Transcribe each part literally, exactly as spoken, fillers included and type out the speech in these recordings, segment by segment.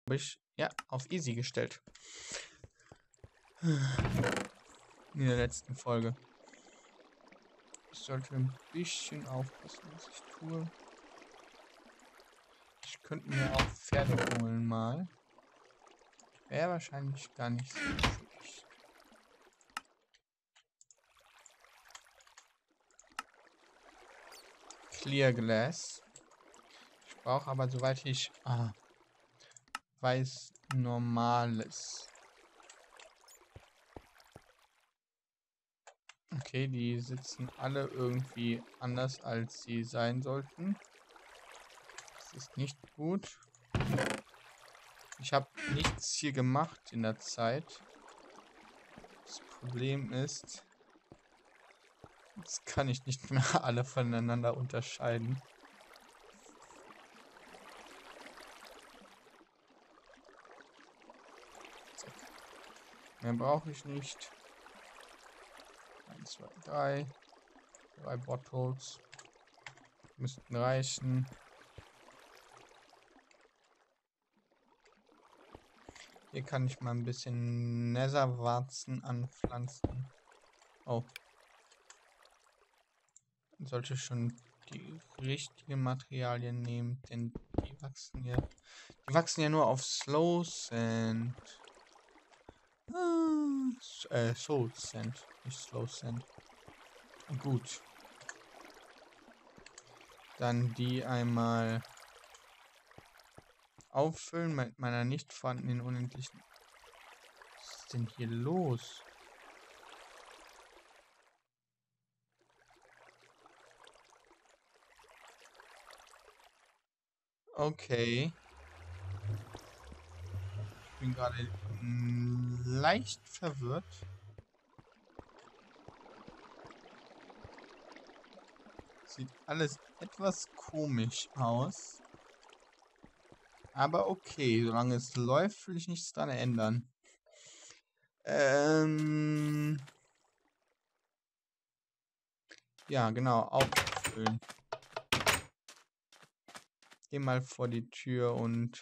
Habe ich, ja, auf easy gestellt. In der letzten Folge. Ich sollte ein bisschen aufpassen, was ich tue. Ich könnte mir auch Pferde holen mal. Wäre wahrscheinlich gar nicht so schlecht. Clear Glass. Ich brauche aber, soweit ich ah, weiß, normales. Okay, die sitzen alle irgendwie anders, als sie sein sollten. Das ist nicht gut. Ich habe nichts hier gemacht in der Zeit. Das Problem ist, jetzt kann ich nicht mehr alle voneinander unterscheiden. Zack. Mehr brauche ich nicht. eins, zwei, drei. Drei Bottles. Müssten reichen. Hier kann ich mal ein bisschen Netherwarzen anpflanzen. Oh. Man sollte schon die richtigen Materialien nehmen, denn die wachsen ja. Die wachsen ja nur auf Slow Sand. Ah, äh, Soul Sand, nicht Slow Sand. Gut. Dann die einmal auffüllen mit meiner nicht vorhandenen unendlichen. Was ist denn hier los? Okay. Ich bin gerade leicht verwirrt. Sieht alles etwas komisch aus. Aber okay, solange es läuft, will ich nichts daran ändern. Ähm. Ja, genau, auffüllen. Geh mal vor die Tür und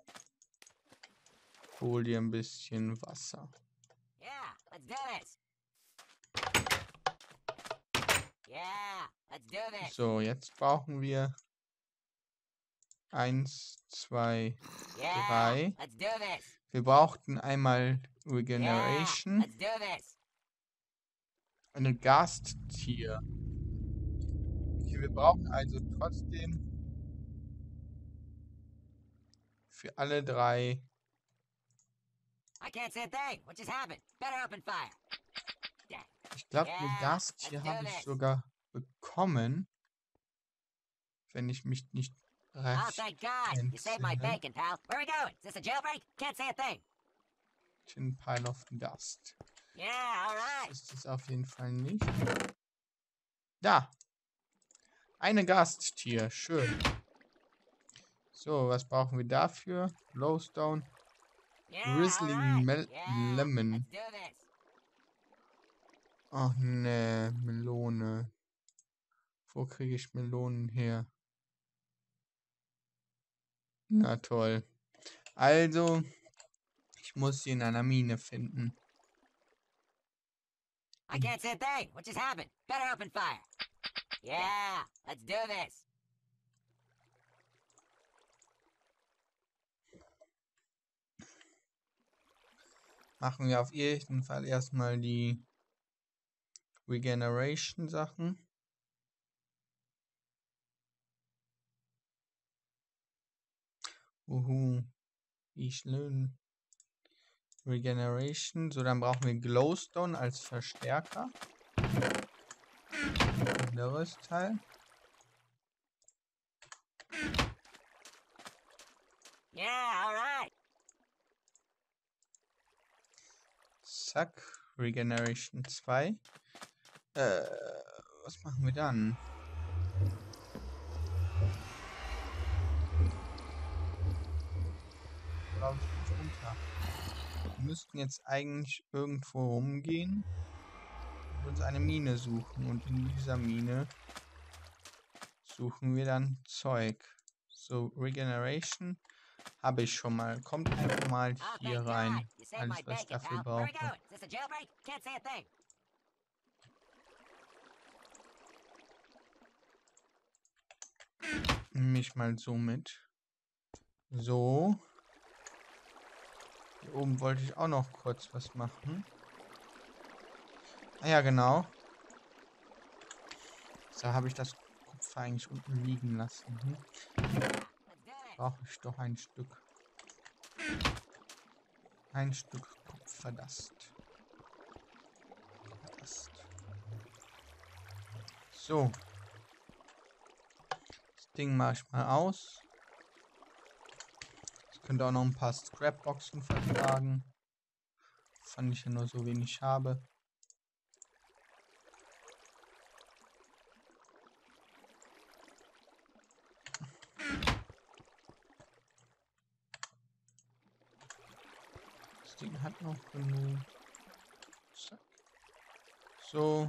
hol dir ein bisschen Wasser. Yeah, let's do this. Yeah, let's do this. So, jetzt brauchen wir eins, zwei, Yeah, drei. let's do this. Wir brauchten einmal Yeah, Regeneration. let's do this. Eine Gasttier. Okay, wir brauchen also trotzdem für alle drei. I can't see a thing. What just happened? Better open fire. Dang. Ich glaube, eine Yeah, Gasttier let's do habe ich this. sogar bekommen, wenn ich mich nicht Oh, recht thank God. You saved my entsinne. bacon, pal. Where are we going? Is this a jailbreak? Can't say a thing. Tin Pile of Dust. Yeah, all right. Das ist es auf jeden Fall nicht. Da. Eine Gasttier. Schön. So, was brauchen wir dafür? Glowstone. Yeah, Grizzly all right. Mel Yeah, Lemon. let's do this. Ach ne, Melone. Wo kriege ich Melonen her? Na toll. Also, ich muss sie in einer Mine finden. I can't see a thing. What just happened? Better open fire. Yeah, let's do this. Machen wir auf jeden Fall erstmal die Regeneration Sachen. Uhu. Wie schön. Regeneration. So, dann brauchen wir Glowstone als Verstärker. Anderes Teil. Yeah, all right. Zack. Regeneration zwei. Äh, was machen wir dann? Glaube ich nicht runter. Wir müssten jetzt eigentlich irgendwo rumgehen und uns eine Mine suchen. Und in dieser Mine suchen wir dann Zeug. So, Regeneration Habe ich schon mal. Kommt einfach mal Oh, hier thank God. rein. You saved my Alles, was ich bacon, dafür pal. Where are we brauche. going? Is this a jailbreak? Can't say a thing. Nehme ich mal so mit. So. Hier oben wollte ich auch noch kurz was machen. Ah ja, genau. Da habe ich das Kupfer eigentlich unten liegen lassen. Hm? Let's do it. Brauche ich doch ein Stück. Ein Stück Kupferdast. Kupferdast. So. Das Ding mache ich mal aus. Ich könnte auch noch ein paar Scrapboxen vertragen. Fand ich ja nur so wenig habe. Das Ding hat noch genug. Zack. So.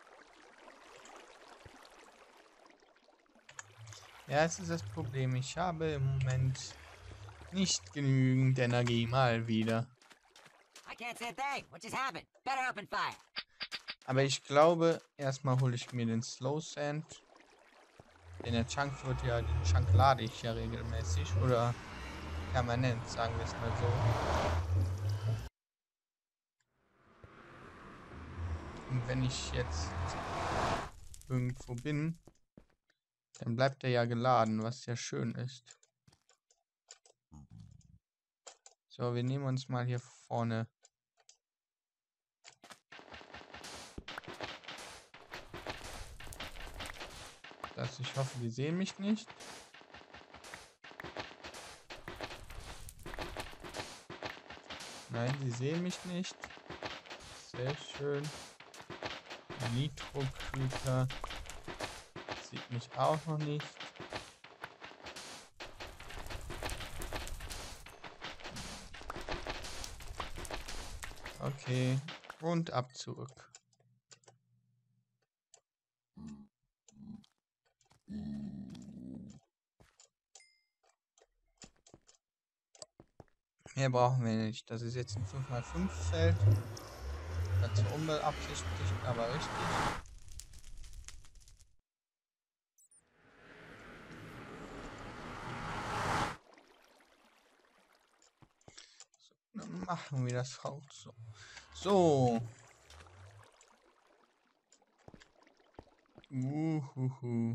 Ja, es ist das Problem. Ich habe im Moment nicht genügend Energie. Mal wieder. I can't say a thing. What just happened? Better open fire. Aber ich glaube, erstmal hole ich mir den Slow Sand. Denn der Chunk wird ja, den Chunk lade ich ja regelmäßig. Oder permanent, sagen wir es mal so. Und wenn ich jetzt irgendwo bin, dann bleibt er ja geladen, was ja schön ist. So, wir nehmen uns mal hier vorne. Das, ich hoffe, die sehen mich nicht. Nein, sie sehen mich nicht. Sehr schön. Nitro-Creeper sieht mich auch noch nicht. Okay, und ab zurück. Mehr brauchen wir nicht. Das ist jetzt ein fünf mal fünf Feld. Ganz unbeabsichtigt, aber richtig. So, dann machen wir das auch so. So. Uhuhu.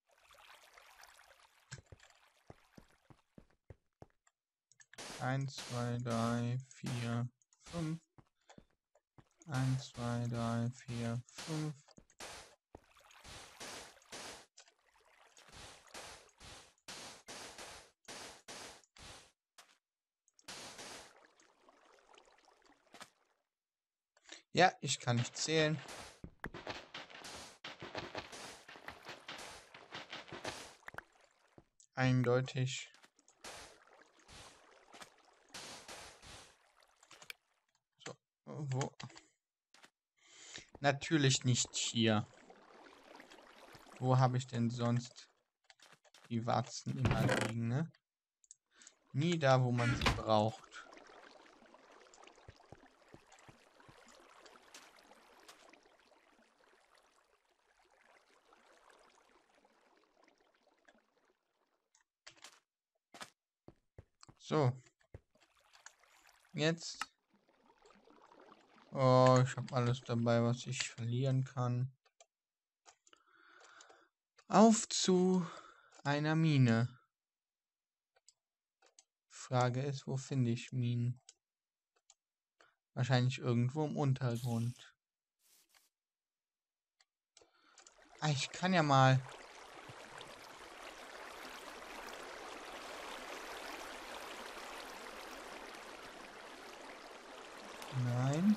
Eins, zwei, drei, vier, fünf. Eins, zwei, drei, vier, fünf. Ja, ich kann nicht zählen. Eindeutig. So, wo? Natürlich nicht hier. Wo habe ich denn sonst die Warzen immer liegen, ne? Nie da, wo man sie braucht. So. Jetzt. Oh, ich habe alles dabei, was ich verlieren kann. Auf zu einer Mine. Frage ist, wo finde ich Minen? Wahrscheinlich irgendwo im Untergrund. Ah, ich kann ja mal. Nein.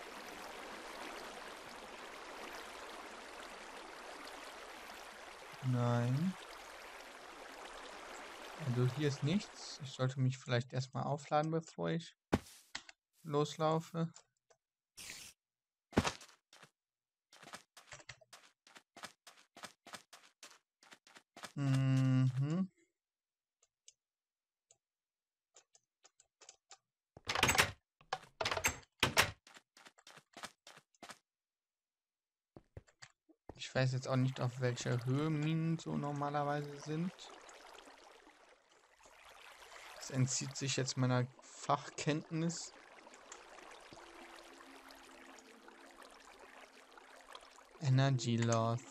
Nein. Also hier ist nichts. Ich sollte mich vielleicht erstmal aufladen, bevor ich loslaufe. Mhm. Ich weiß jetzt auch nicht, auf welcher Höhe Minen so normalerweise sind. Das entzieht sich jetzt meiner Fachkenntnis. Energy Loss.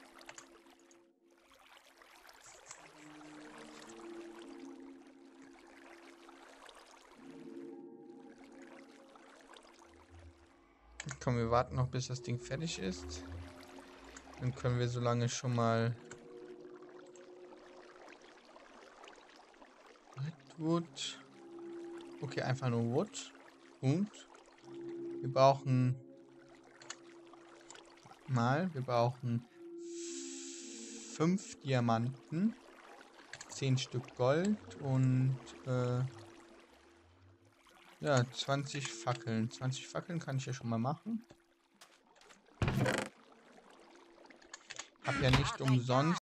Komm, wir warten noch, bis das Ding fertig ist. Dann können wir so lange schon mal Wood. Okay, einfach nur Wood. Und wir brauchen mal, wir brauchen fünf Diamanten, zehn Stück Gold und äh, ja, zwanzig Fackeln. zwanzig Fackeln kann ich ja schon mal machen. Hab ja nicht umsonst